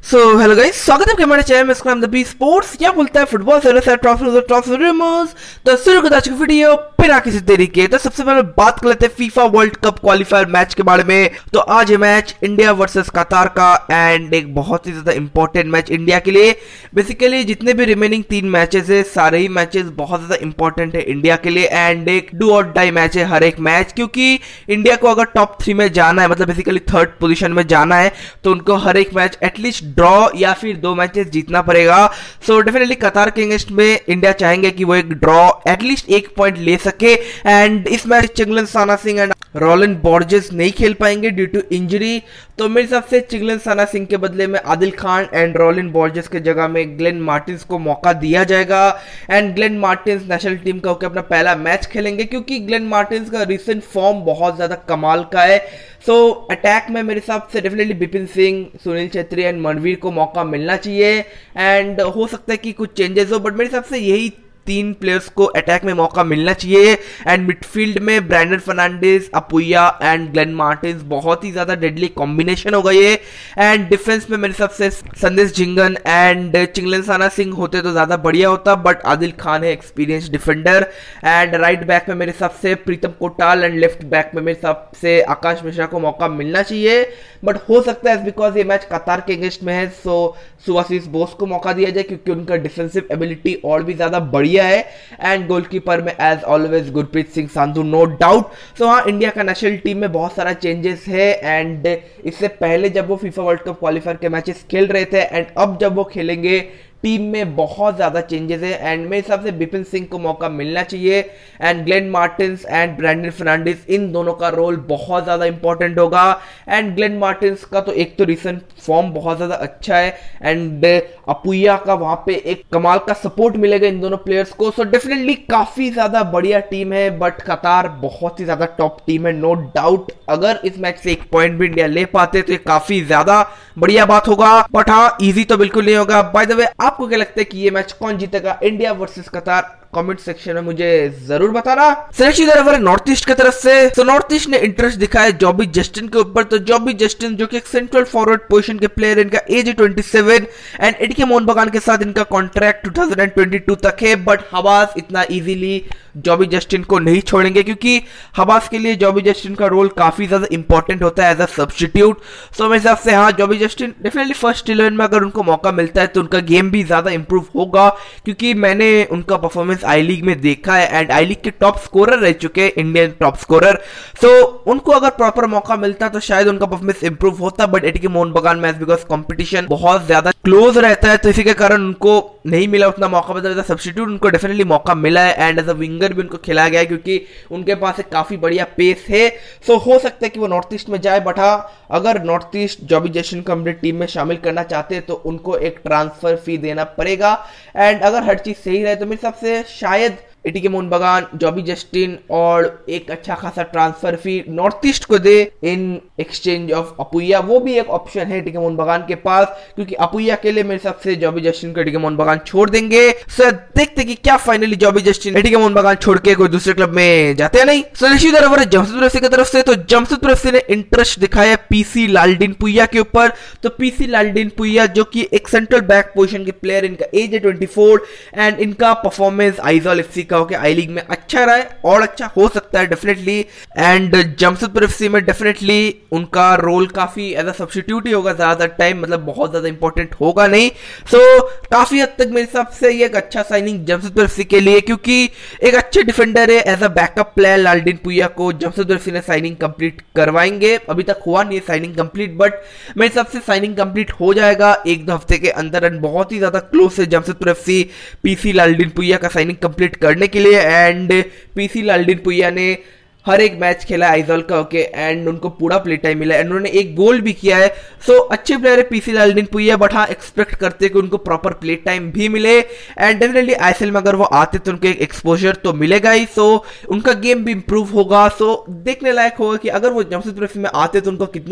So hello guys, स्वागत है आपके हमारे चैनल में। इसका नाम द बी स्पोर्ट्स या बोलता है फुटबॉल से ट्रॉफी रूमर्स। तो शुरू करते हैं आज की वीडियो बिना किसी देरी के। तो सबसे पहले बात कर लेते हैं FIFA World Cup qualifier match के बारे में। तो आज ये मैच इंडिया वर्सेस कतार का एंड एक बहुत ही ज्यादा इंपॉर्टेंट मैच इंडिया के लिए। बेसिकली जितने भी रिमेनिंग 3 मैचेस है सारे ही मैचेस बहुत ज्यादा इंपॉर्टेंट है इंडिया के लिए एंड एक डू और डाई मैच है हर एक मैच, क्योंकि इंडिया को अगर टॉप 3 में जाना है, मतलब बेसिकली 3rd पोजीशन में जाना है, तो उनको हर एक मैच एटलीस्ट ड्रॉ या फिर 2 मैचेस जीतना पड़ेगा। सो डेफिनेटली कतार के अगेंस्ट में इंडिया चाहेंगे कि वो एक ड्रॉ एटलीस्ट 1 पॉइंट ले सके। एंड इस मैच चिंगलन साना सिंह एंड रोलिन बॉर्जेस नहीं खेल पाएंगे ड्यू टू इंजरी। तो मेरे हिसाब से चिंगलन साना सिंह के बदले में आदिल खान एंड रोलिन बॉर्जेस के जगह में ग्लेन मार्टिन्स को मौका दिया जाएगा। And Glan Martins national team का होकर अपना पहला मैच खेलेंगे, क्योंकि ग्लेन मार्टिन्स का रिसेंट फॉर्म बहुत ज्यादा कमाल का है। सो अटैक में मेरे हिसाब से डेफिनेटली बिपिन सिंह, सुनील छेत्री एंड मनवीर को मौका मिलना चाहिए। एंड हो सकता है कि कुछ चेंजेस हो, बट मेरे हिसाब से यही 3 प्लेयर्स को अटैक में मौका मिलना चाहिए। एंड मिडफील्ड में ब्रैंडन फर्नांडिस, अपुया एंड ग्लेन मार्टिन्स बहुत ही ज्यादा डेडली कॉम्बिनेशन होगा ये। एंड डिफेंस में मेरे हिसाब से संदेश झिंगन एंड चिंगलन साना सिंह होते तो ज्यादा बढ़िया होता, बट आदिल खान है experience defender. And right back में मेरे हिसाब से Pritam Kotal and left back में मेरे हिसाब से आकाश मिश्रा को मौका मिलना चाहिए। बट हो सकता है बिकॉज ये मैच कतार के अगेंस्ट में है, सो सुभाषिस बोस को मौका दिया जाए, क्योंकि उनका डिफेंसिव एबिलिटी और भी ज्यादा बढ़िया है। एंड गोलकीपर में as always Gurpreet Singh Sandhu, no doubt. So हाँ, इंडिया का नेशनल टीम में बहुत सारा चेंजेस है। एंड इससे पहले जब वो फीफा वर्ल्ड कप क्वालिफायर के मैचेस खेल रहे थे एंड अब जब वो खेलेंगे, टीम में बहुत ज्यादा चेंजेस है। एंड मेरे हिसाब से बिपिन सिंह को मौका मिलना चाहिए। एंड ग्लेन मार्टिन्स एंड ब्रैंडन फर्नांडिस, इन दोनों का रोल बहुत ज्यादा इंपॉर्टेंट होगा। एंड ग्लेन मार्टिन्स का तो एक तो रिसेंट फॉर्म बहुत ज्यादा अच्छा है एंड अपुया का वहां पे एक कमाल का सपोर्ट मिलेगा इन दोनों प्लेयर्स को। सो डेफिनेटली काफी ज्यादा बढ़िया टीम है, बट कतार बहुत ही ज्यादा टॉप टीम है, नो डाउट। अगर इस मैच से 1 पॉइंट भी इंडिया ले पाते तो ये काफी ज्यादा बढ़िया बात होगा। बट हाँ, इजी तो बिल्कुल नहीं होगा। बाय द वे, आपको क्या लगता है कि ये मैच कौन जीतेगा, India versus Qatar? Comment section में मुझे जरूर बताना। सिलेक्शन नॉर्थ ईस्ट की तरफ से, तो नॉर्थ ईस्ट ने इंटरेस्ट दिखाया जॉबी जस्टिन के ऊपर। तो जॉबी जस्टिन जो कि एक सेंट्रल फॉरवर्ड पोजीशन के प्लेयर, इनका age 27 and ATK Mohun Bagan के साथ इनका कॉन्ट्रैक्ट 2022 तक है। बट हवास इतना इजीली जॉबी जस्टिन को नहीं छोड़ेंगे, क्योंकि हवास के लिए जॉबी जस्टिन का रोल काफी ज्यादा इंपॉर्टेंट होता है एज अ सब्स्टिट्यूट। सो मेरे हिसाब से हाँ, जॉबी जस्टिन डेफिनेटली फर्स्ट 11 में अगर उनको मौका मिलता है तो उनका गेम भी ज्यादा इंप्रूव होगा, क्योंकि मैंने उनका परफॉर्मेंस आई लीग में देखा है एंड आई लीग के टॉप स्कोरर रह चुके हैं, इंडियन टॉप स्कोरर। सो उनको अगर प्रॉपर मौका मिलता तो शायद उनका परफॉर्मेंस इंप्रूव होता, but ATK Mohun Bagan match because competition बहुत ज्यादा क्लोज रहता है, तो इसी के कारण उनको नहीं मिला उतना मौका। मतलब सब्स्टिट्यूट उनको डेफिनेटली मौका मिला है एंड एज अ विंगर भी उनको खिलाया गया है, क्योंकि उनके पास एक काफी बढ़िया पेस है। सो हो सकता है कि वो नॉर्थ ईस्ट में जाए, बट हाँ, अगर नॉर्थ ईस्ट जॉबी जस्टिन को अपनी टीम में शामिल करना चाहते हैं तो उनको एक ट्रांसफर फी देना पड़ेगा। एंड अगर हर चीज सही रहे तो मेरे हिसाब से शायद एटीके मोहन बगान, जॉबी जस्टिन और एक अच्छा खासा ट्रांसफर फी नॉर्थ ईस्ट को दे इन एक्सचेंज ऑफ अपुया। वो भी एक ऑप्शन है एटीके मोहन बगान के पास, क्योंकि अपुया के लिए मेरे हिसाब से जॉबी जस्टिन को एटीके मोहन बगान छोड़ देंगे। सो देखते कि क्या फाइनली जॉबी जस्टिन एटीके मोहन बगान छोड़ के कोई दूसरे क्लब में जाते हैं नहीं। सो नेक्स्ट तरफ जमशेदपुर एफसी की तरफ से, तो जमशेदपुर एफसी ने इंटरेस्ट दिखाया पीसी लालडीन पुइया के ऊपर। तो पीसी लालडीन पुइया जो कि एक सेंट्रल बैक पोजीशन के प्लेयर, इनका एज है 24 एंड इनका परफॉर्मेंस आइजॉल एफसी का होकर आई लीग में अच्छा रहा है और अच्छा हो सकता है डेफिनेटली। एंड जमशेदपुर एफसी में डेफिनेटली उनका रोल काफी एज अ सब्स्टिट्यूट ही होगा ज्यादा टाइम, मतलब बहुत ज्यादा इंपॉर्टेंट होगा नहीं। सो काफी हद तक मेरे हिसाब से ये एक अच्छा साइनिंग जमशेदपुर एफसी के लिए, क्योंकि एक अच्छे डिफेंडर है। As a backup player Laldinpuia को जमशेदपुर एफसी ने साइनिंग कंप्लीट करवाएंगे। अभी तक हुआ नहीं है साइनिंग कंप्लीट, बट मेरे हिसाब से साइनिंग कंप्लीट हो जाएगा 1-2 हफ्ते के अंदर। एंड बहुत ही ज्यादा क्लोज है Jamshedpur FC PC Laldinpuia का साइनिंग कंप्लीट करने के लिए। एंड पीसी लालडीन पुइया ने हर एक मैच खेला आइजॉल का होके एंड उनको पूरा प्ले टाइम मिला एंड उन्होंने एक गोल भी किया है। सो अच्छे प्लेयर है पीसी लालडीन पुइया, बट हाँ, एक्सपेक्ट करते हैं कि उनको प्रॉपर प्ले टाइम भी मिले। एंड डेफिनेटली आईएसएल में अगर वो आते तो उनको एक एक्सपोजर तो मिलेगा ही, सो उनका गेम भी इंप्रूव होगा। सो देखने लायक होगा कि अगर वो जमशेदपुर एफसी में आते तो उनको कितना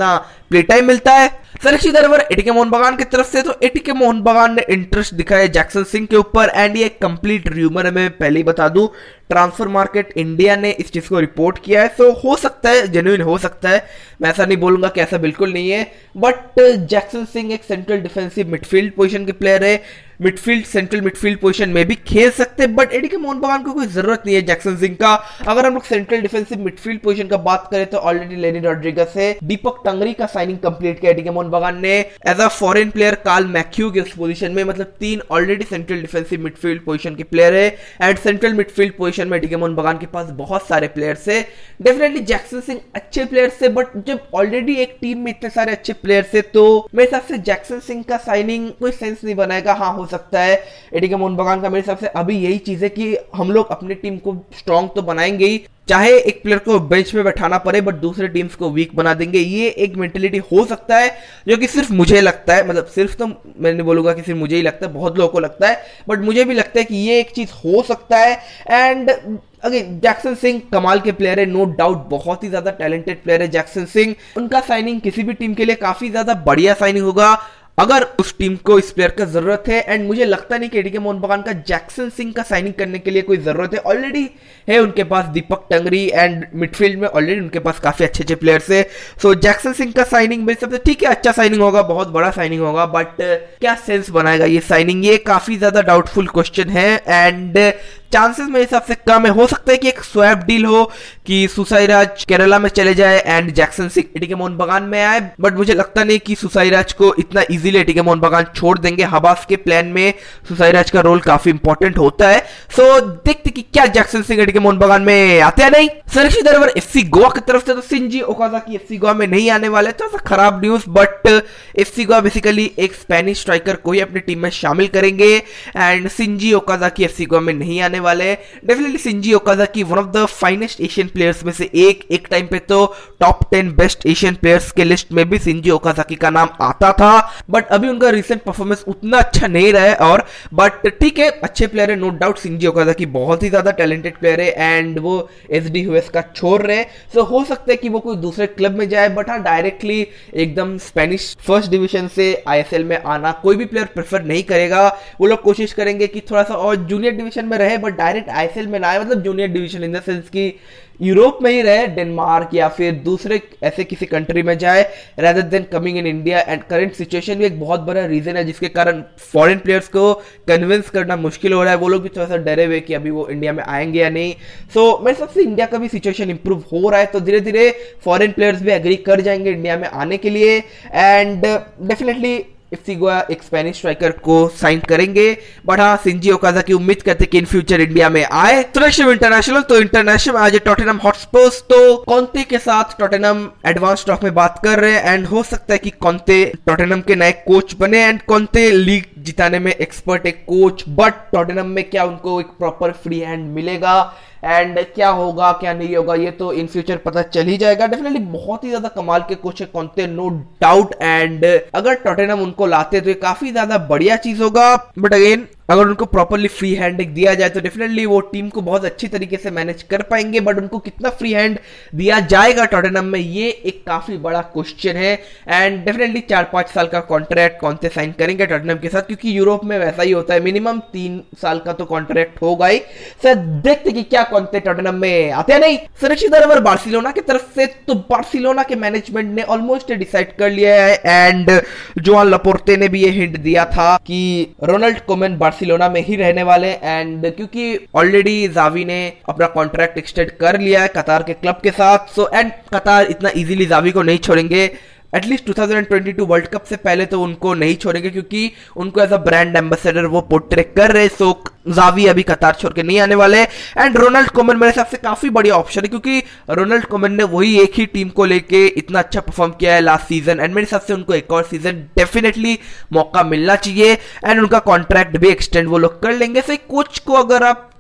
प्ले टाइम मिलता है। सर दरवर एटीके मोहन बगान की तरफ से तो एटीके मोहन बगान ने इंटरेस्ट दिखाया जैक्सन सिंह के ऊपर, एंड ये कंप्लीट र्यूमर है, मैं पहले ही बता दूं। ट्रांसफर मार्केट इंडिया ने इस चीज को रिपोर्ट किया है, सो हो सकता है, जेन्युइन हो सकता है, मैं ऐसा नहीं बोलूंगा कि ऐसा बिल्कुल नहीं है। बट जैक्सन सिंह एक सेंट्रल डिफेंसिव मिडफील्ड पोजीशन के प्लेयर है, मिडफील्ड सेंट्रल मिडफील्ड पोजीशन में भी खेल सकते हैं, बट एटीके मोहन बगान को कोई जरूरत नहीं है जैक्सन सिंह का। अगर हम लोग सेंट्रल डिफेंसिव मिडफील्ड पोजीशन का बात करें तो ऑलरेडी लेनी रॉड्रिगस है, दीपक टंगरी का साइनिंग कंप्लीट किया एटीके मोहन बगान ने as a foreign player, Carl McHugh की उस पोजीशन में, मतलब 3 already central defensive midfield position के प्लेयर है। एंड सेंट्रल मिडफील्ड पोजीशन में एटीके मोहन बगान के पास बहुत सारे प्लेयर्स है। डेफिनेटली जैक्सन सिंह अच्छे प्लेयर्स है, बट जब ऑलरेडी एक टीम में इतने सारे अच्छे प्लेयर्स है तो मेरे हिसाब से जैक्सन सिंह का साइनिंग कोई सेंस नहीं बनाएगा। हाँ, हो सकता है एटीके मोहन बगान का मेरे हिसाब से अभी यही चीज है कि हम लोग अपनी टीम को स्ट्रांग तो बनाएंगे ही, चाहे एक प्लेयर को बेंच में बैठाना पड़े बट दूसरे टीम्स को वीक बना देंगे, ये एक मेंटेलिटी हो सकता है जो कि सिर्फ मुझे लगता है, मतलब सिर्फ तो मैं नहीं बोलूंगा कि सिर्फ मुझे ही लगता है, बहुत लोगों को लगता है, बट मुझे भी लगता है कि ये एक चीज हो सकता है। एंड अगेन जैक्सन सिंह कमाल के प्लेयर है, नो डाउट, बहुत ही ज्यादा टैलेंटेड प्लेयर है जैक्सन सिंह। उनका साइनिंग किसी भी टीम के लिए काफी ज्यादा बढ़िया साइनिंग होगा अगर उस टीम को इस प्लेयर का जरूरत है। एंड मुझे लगता नहीं कि एटीके मोहन बगान का जैक्सन सिंह का साइनिंग करने के लिए कोई जरूरत है, ऑलरेडी है उनके पास दीपक टंगरी, एंड मिडफील्ड में ऑलरेडी उनके पास काफी अच्छे अच्छे प्लेयर्स है। सो जैक्सन सिंह का साइनिंग मेरे सबसे ठीक है, अच्छा साइनिंग होगा, बहुत बड़ा साइनिंग होगा, बट क्या सेंस बनाएगा ये साइनिंग, ये काफी ज्यादा डाउटफुल क्वेश्चन है। एंड चांसेस मेरे हिसाब से कम है, हो सकता है कि एक स्वैप डील हो कि सुसाईराज केरला में चले जाए एंड जैक्सन सिंह एटीके मोहन बगान में आए, बट मुझे लगता नहीं कि सुसाईराज को इतना इजीली एटीके मोहन बगान छोड़ देंगे। हबास के प्लान में सुसाईराज का रोल काफी इंपॉर्टेंट होता है, सो देखते कि क्या जैक्सन सिंह एटीके मोहन बगान में आते हैं नहीं। सर दरवर एफसी गोवा की तरफ से तो शिंजी ओकाजाकी एफसी गोवा में नहीं आने वाले, तो खराब news, but FC Goa basically एक स्पेनिश स्ट्राइकर को ही अपनी टीम में शामिल करेंगे and Shinji Okazaki FC Goa में नहीं आने वाले। Definitely Shinji Okazaki one of the finest Asian players में से एक टाइम पे तो टॉप 10 बेस्ट एशियन प्लेयर्स के लिस्ट में भी शिंजी ओकाजाकी का नाम आता था, बट अभी उनका रिसेंट परफॉर्मेंस उतना अच्छा नहीं रहा है, और बट ठीक है, अच्छे प्लेयर है, नो डाउट शिंजी ओकाजाकी बहुत ही ज्यादा टैलेंटेड प्लेयर है एंड वो एसडी यूएस का छोड़ रहे, सो हो सकता है कि वो कोई दूसरे क्लब में जाए, बट हाँ डायरेक्टली एकदम स्पेनिश फर्स्ट डिवीजन से आईएसएल में आना कोई भी प्लेयर प्रेफर नहीं करेगा। वो लोग कोशिश करेंगे कि थोड़ा सा और जूनियर डिवीजन में रहे, बट डायरेक्ट आईएसएल में ना आए, मतलब junior division in the sense की यूरोप में ही रहे, डेनमार्क या फिर दूसरे ऐसे किसी कंट्री में जाए rather than coming in India. And current situation भी एक बहुत बड़ा रीजन है जिसके कारण फॉरेन प्लेयर्स को कन्विंस करना मुश्किल हो रहा है, वो लोग भी थोड़ा सा डरे हुए कि अभी वो इंडिया में आएंगे या नहीं। सो मेरे हिसाब से इंडिया का भी सिचुएशन इंप्रूव हो रहा है, तो धीरे धीरे फॉरेन प्लेयर्स भी एग्री कर जाएंगे इंडिया में आने के लिए, एंड डेफिनेटली एफसी गोवा एक स्पेनिश स्ट्राइकर को साइन करेंगे। बट हाँ, शिंजी ओकाजाकी उम्मीद करते हैं कि इन फ्यूचर इंडिया में आए। तो नेक्स्ट इंटरनेशनल, तो इंटरनेशनल आज टॉटनहम हॉटस्पर्स तो कॉन्ते के साथ टॉटनहम एडवांस स्टॉक में बात कर रहे हैं, एंड हो सकता है कि कॉन्ते टॉटनहम के नए कोच बने, एंड कॉन्ते लीग जिताने में एक्सपर्ट एक कोच, बट टॉटनहम में क्या उनको एक प्रॉपर फ्री हैंड मिलेगा एंड क्या होगा क्या नहीं होगा ये तो इन फ्यूचर पता चल ही जाएगा। डेफिनेटली बहुत ही ज्यादा कमाल के कोच है कॉन्ते, नो डाउट, एंड अगर टॉटनहम उनको लाते तो ये काफी ज्यादा बढ़िया चीज होगा, बट अगेन अगर उनको प्रॉपरली फ्री हैंड दिया जाए तो डेफिनेटली वो टीम को बहुत अच्छी तरीके से मैनेज कर पाएंगे, बट उनको कितना फ्री हैंड दिया जाएगा टॉटनहम में ये एक काफी बड़ा क्वेश्चन है। एंड डेफिनेटली 4-5 साल का कॉन्ट्रैक्ट कॉन्ते साइन करेंगे टॉटनहम के साथ, क्योंकि यूरोप में वैसा ही होता है, मिनिमम 3 साल का तो कॉन्ट्रैक्ट होगा ही। सर देखते कि क्या कॉन्ते टॉटनहम में आते हैं नहीं। सुरक्षित दरवर बार्सिलोना की तरफ से, तो बार्सिलोना के मैनेजमेंट ने ऑलमोस्ट डिसाइड कर लिया है, एंड जोआन लपोर्टे ने भी ये हिंट दिया था कि रोनाल्ड कोमन बार्सिलोना में ही रहने वाले, एंड क्योंकि ऑलरेडी जावी ने अपना कॉन्ट्रैक्ट एक्सटेंड कर लिया है कतार के क्लब के साथ, सो एंड कतार इतना इजीली जावी को नहीं छोड़ेंगे, एटलीस्ट 2022 वर्ल्ड कप से पहले तो उनको नहीं छोड़ेंगे, क्योंकि उनको एज अ ब्रांड एम्बेसडर वो पोर्ट्रे कर रहे, सो जावी अभी कतार छोड़ के नहीं आने वाले। एंड रोनाल्ड कोमन मेरे हिसाब से काफी बढ़िया ऑप्शन है, क्योंकि रोनाल्ड कोमन ने वही एक ही टीम को लेके इतना अच्छा परफॉर्म किया है लास्ट सीजन, एंड मेरे हिसाब से उनको एक और सीजन डेफिनेटली मौका मिलना चाहिए, एंड उनका कॉन्ट्रैक्ट भी एक्सटेंड वो लोग कर लेंगे। सो कोच को अगर आप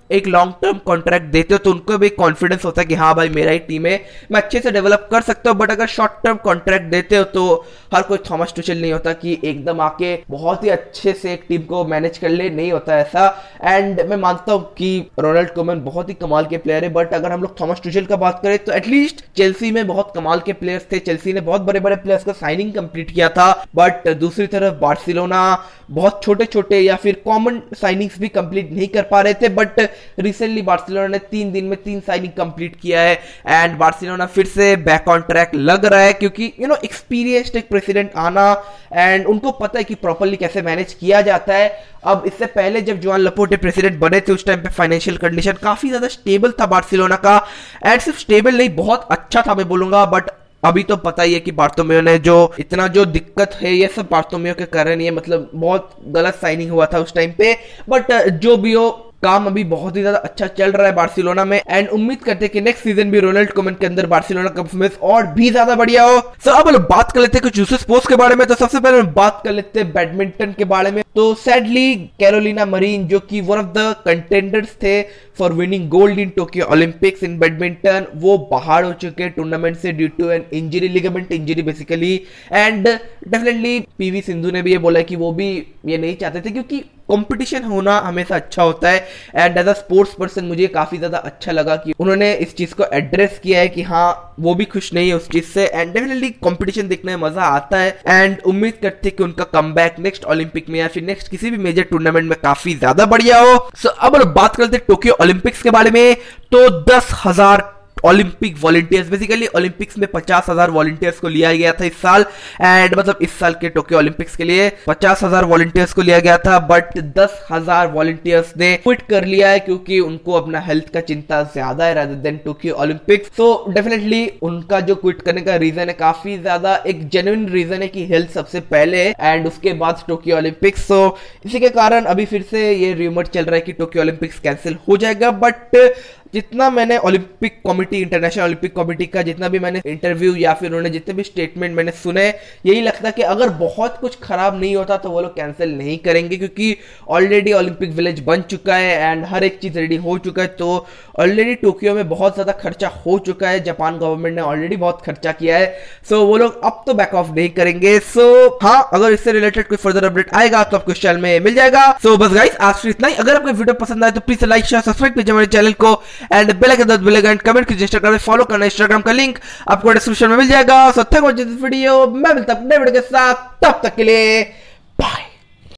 एक लॉन्ग टर्म कॉन्ट्रैक्ट देते हो तो उनको भी कॉन्फिडेंस होता है कि हाँ भाई मेरा ही टीम है, मैं अच्छे से डेवलप कर सकता हूँ। बट अगर शॉर्ट टर्म कॉन्ट्रैक्ट देते हो तो हर कोई थॉमस टुचेल नहीं होता कि एकदम आके बहुत ही अच्छे से एक टीम को मैनेज कर ले, नहीं होता ऐसा। एंड मैं मानता हूँ कि रोनाल्ड कोमन बहुत ही कमाल के प्लेयर है, बट अगर हम लोग थॉमस टुचेल का बात करें तो एटलीस्ट चेल्सी में बहुत कमाल के प्लेयर्स थे, चेल्सी ने बहुत बड़े बड़े प्लेयर्स का साइनिंग कंप्लीट किया था। बट दूसरी तरफ बार्सिलोना बहुत छोटे छोटे या फिर कॉमन साइनिंग्स भी कंप्लीट नहीं कर पा रहे थे। बट रिसेंटली बार्सिलोना ने 3 दिन में 3 साइनिंग कंप्लीट किया है एंड बार्सिलोना फिर से बैक ऑन ट्रैक लग रहा है, क्योंकि एक्सपीरियंस्ड एक प्रेसिडेंट आना एंड उनको पता है कि प्रॉपर्ली कैसे मैनेज किया जाता है। अब इससे पहले जब जोआन लपोर्टे प्रेसिडेंट बने थे उस टाइम पे फाइनेंशियल कंडीशन काफी ज्यादा स्टेबल था बार्सिलोना का, एंड सिर्फ स्टेबल नहीं बहुत अच्छा था मैं बोलूंगा। बट अभी तो पता ही है कि बार्टोमेयो ने जो इतना जो दिक्कत है ये सब बार्टोमेयो के कारण ही है, मतलब बहुत गलत साइनिंग हुआ था उस टाइम पे। बट जो भी हो काम अभी बहुत ही ज्यादा अच्छा चल रहा है बार्सिलोना में एंड उम्मीद करते हैं कि नेक्स्ट सीजन भी रोनाल्ड कोमन के अंदर बार्सिलोना का परफॉर्मेंस और भी ज्यादा बढ़िया हो। सो अब बात कर लेते हैं कुछ दूसरे स्पोर्ट्स के बारे में। तो सबसे पहले बात कर लेते हैं बैडमिंटन के बारे में। तो सैडली कैरोलिना मरीन जो कि वन ऑफ द कंटेंडर्स थे for winning gold in Tokyo Olympics in badminton, वो बाहर हो चुके हैं टूर्नामेंट से due to an injury, ligament injury basically. And definitely PV Sindhu ने भी ये बोला कि वो भी ये नहीं चाहते थे, क्योंकि कंपटीशन होना हमेशा अच्छा होता है। And as a sports person मुझे काफी ज्यादा अच्छा लगा कि उन्होंने इस चीज को एड्रेस किया है कि हाँ वो भी खुश नहीं है उस चीज से। एंड डेफिनेटली कंपटीशन देखने में मजा आता है एंड उम्मीद करते हैं कि उनका कमबैक नेक्स्ट ओलंपिक में या फिर नेक्स्ट किसी भी मेजर टूर्नामेंट में काफी ज्यादा बढ़िया हो। सो अब बात करते हैं टोक्यो ओलंपिक्स के बारे में। तो 10,000 ओलंपिक वॉलंटियर्स, बेसिकली ओलंपिक्स में 50,000 वॉलंटियर्स को लिया गया था इस साल। एंड मतलब इस साल के टोक्यो ओलंपिक्स के लिए 50,000 वॉलंटियर्स को लिया गया था, बट 10,000 वॉलंटियर्स ने क्विट कर लिया है क्योंकि उनको अपना हेल्थ का चिंता ज्यादा है रादर देन टोक्यो ओलंपिक्स। तो डेफिनेटली उनका जो क्विट करने का रीजन है काफी ज्यादा एक जेन्युइन रीजन है कि हेल्थ सबसे पहले एंड उसके बाद टोक्यो ओलंपिक्स। तो इसी के कारण अभी फिर से ये रूमर चल रहा है कि टोक्यो ओलंपिक्स कैंसिल हो जाएगा। बट जितना मैंने Olympic committee, international Olympic committee का जितना भी मैंने इंटरव्यू या फिर उन्होंने जितने भी स्टेटमेंट मैंने सुने, यही लगता है कि अगर बहुत कुछ खराब नहीं होता तो वो लोग कैंसिल नहीं करेंगे, क्योंकि ऑलरेडी ओलंपिक विलेज बन चुका है एंड हर एक चीज रेडी हो चुका है। तो ऑलरेडी टोक्यो में बहुत ज्यादा खर्चा हो चुका है, जापान गवर्नमेंट ने ऑलरेडी बहुत खर्चा किया है। सो वो लोग अब तो बैक ऑफ नहीं करेंगे। सो हाँ, अगर इससे रिलेटेड कोई फर्दर अपडेट आएगा तो आपको इस चैनल में मिल जाएगा। सो बस गाइस आज से इतना ही। अगर आपको वीडियो पसंद आए तो प्लीज लाइक शेयर सब्सक्राइब कीजिए हमारे चैनल को एंड बेल आइकन दबाइए एंड कमेंट कीजिए। इंस्टाग्राम में फॉलो करना, इंस्टाग्राम का लिंक आपको डिस्क्रिप्शन में मिल जाएगा। So thank you for this video, मैं मिलता हूं नए वीडियो के साथ, तब तक के लिए बाय।